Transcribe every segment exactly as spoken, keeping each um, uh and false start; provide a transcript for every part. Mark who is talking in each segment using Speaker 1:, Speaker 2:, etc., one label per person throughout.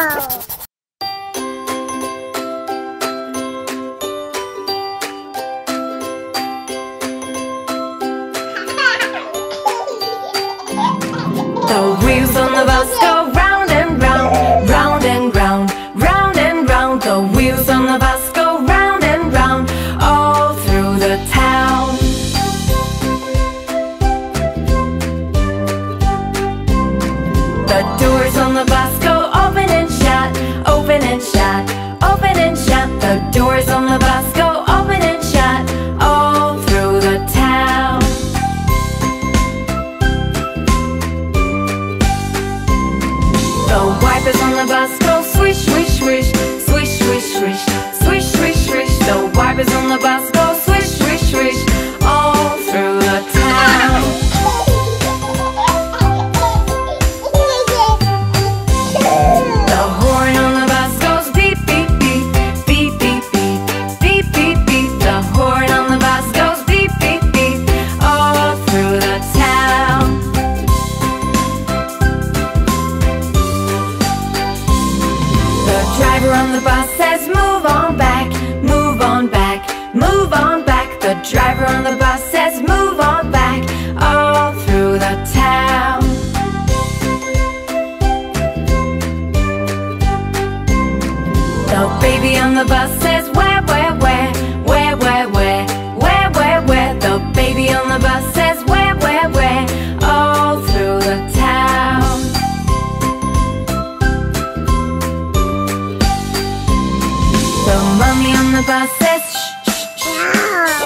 Speaker 1: The wheels on the bus go round and round, round and round, round and round. The wheels on the bus go round and round, all through the town. The doors on the bus go open and shut, open and shut, open and shut. The doors on the bus go open and shut, all through the town. The wipers on the bus go swish, swish, swish, swish, swish, swish, swish, swish, swish. The wipers on the bus go swish, swish, swish, all through the town. The horn on the bus goes beep, beep, beep, beep, beep, beep, beep, beep, beep. The horn on the bus goes beep, beep, beep, all through the town. The driver on the bus says move on back, move on back, move on back. The driver on the bus says move on back, all through the town. The baby on the bus says where, where, where, where, where, where, where, where, where. The baby on the bus says where, where, where, all through the town. The mummy on the bus says shh, shh, shh.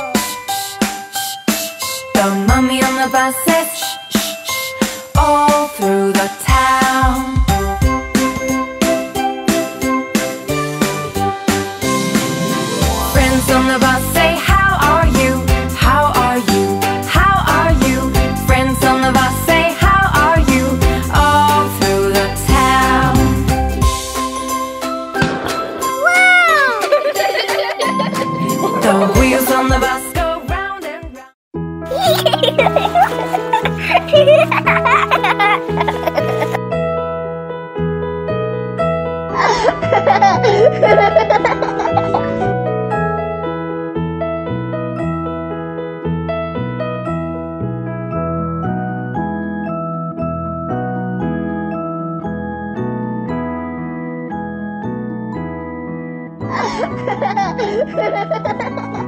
Speaker 1: The mummy on the bus says shh, shh, shh, all through the town. Friends on the bus say how are you, how are you, how are you. Friends on the bus say how are you, all through the town. The wheels on the bus go round and round.